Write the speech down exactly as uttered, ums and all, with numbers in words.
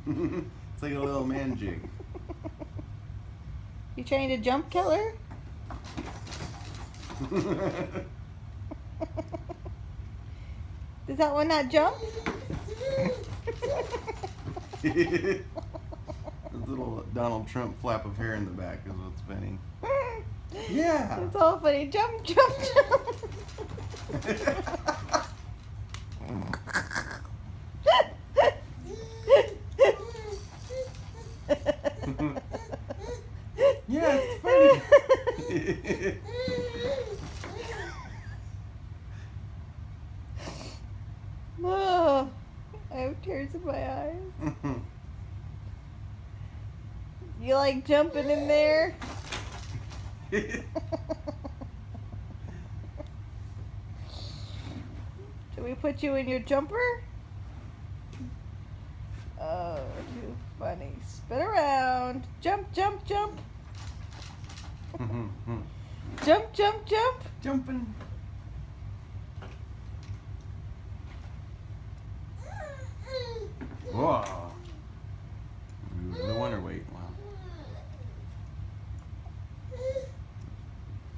It's like a little man jig. You trying to jump, Keller? Does that one not jump? His little Donald Trump flap of hair in the back is what's funny. Yeah. It's all funny. Jump, jump, jump. Yeah, it's funny. Oh, I have tears in my eyes. You like jumping in there? Should we put you in your jumper? Oh, too funny. Spin around. Jump, jump, jump. Jump, jump, jump. Jumping.